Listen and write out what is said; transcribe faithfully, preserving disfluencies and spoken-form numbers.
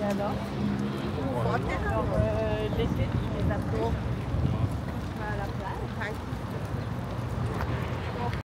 alors Ouais. Alors, euh, l'été, tu les as pris